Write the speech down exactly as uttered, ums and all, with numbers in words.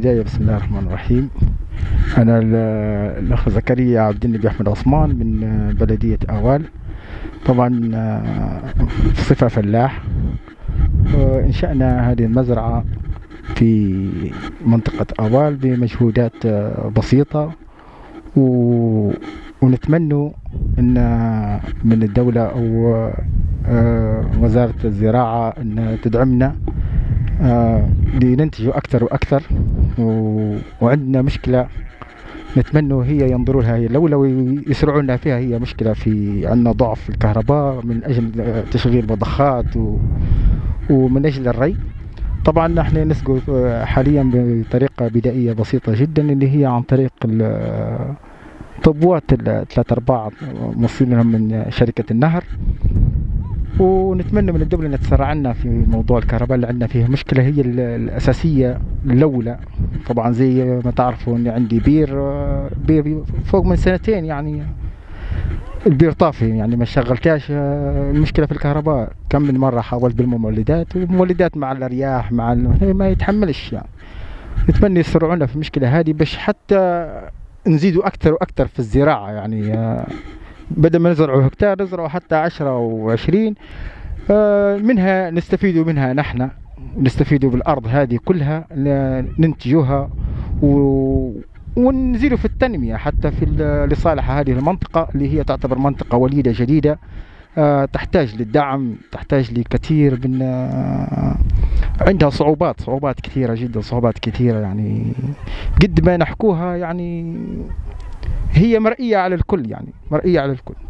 البداية بسم الله الرحمن الرحيم. أنا الأخ زكريا عبد النبي أحمد عثمان من بلدية آوال، طبعا صفة فلاح. انشأنا هذه المزرعة في منطقة آوال بمجهودات بسيطة، و... ونتمنى أن من الدولة أو وزارة الزراعة أن تدعمنا لننتج أكثر وأكثر. و... وعندنا مشكلة نتمنى هي ينظروا لها، هي لو لو يسرعوا لنا فيها. هي مشكلة في عندنا ضعف في الكهرباء من أجل تشغيل مضخات و... ومن أجل الري. طبعا نحن نسقي حاليا بطريقة بدائية بسيطة جدا، اللي هي عن طريق طبوات الثلاث أرباع موصلينها من شركة النهر. ونتمنى من الدولة أن تسرع لنا في موضوع الكهرباء اللي عندنا فيه مشكلة، هي الأساسية الأولى. طبعا زي ما تعرفوا أن عندي بير بير فوق من سنتين، يعني البير طافي، يعني ما شغلتهاش. المشكلة في الكهرباء كم من مرة حاولت بالمولدات، والمولدات مع الرياح مع ما يتحملش. يعني نتمنى يسرعونا في المشكلة هذه باش حتى نزيدوا أكثر وأكثر في الزراعة. يعني بدل ما نزرعوا هكتار نزرعوا حتى عشرة وعشرين، منها نستفيدوا منها نحن، نستفيدوا بالأرض هذه كلها ننتجوها و ونزيدوا في التنمية حتى في لصالح هذه المنطقة اللي هي تعتبر منطقة وليدة جديدة، تحتاج للدعم، تحتاج لكثير من عندها صعوبات صعوبات كثيرة جدا، صعوبات كثيرة. يعني قد ما نحكوها يعني هي مرئية على الكل، يعني مرئية على الكل.